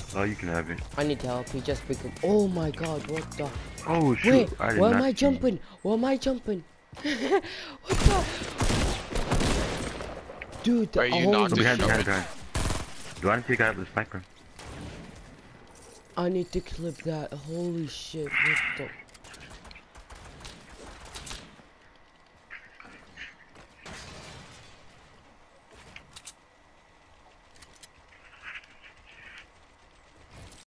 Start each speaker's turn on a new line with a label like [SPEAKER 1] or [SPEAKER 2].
[SPEAKER 1] Oh, you can have it.
[SPEAKER 2] I need help. He just become. Oh my god! What the?
[SPEAKER 1] Oh shoot!
[SPEAKER 2] Wait,
[SPEAKER 1] I did
[SPEAKER 2] where am
[SPEAKER 1] not
[SPEAKER 2] I
[SPEAKER 1] see
[SPEAKER 2] jumping? Where am I jumping? What the? Dude,
[SPEAKER 3] Wait, you
[SPEAKER 2] holy
[SPEAKER 3] not
[SPEAKER 1] Go behind,
[SPEAKER 2] shit!
[SPEAKER 1] behind, behind. Do I see a guy with a sniper?
[SPEAKER 2] I need to clip that. Holy shit! What the?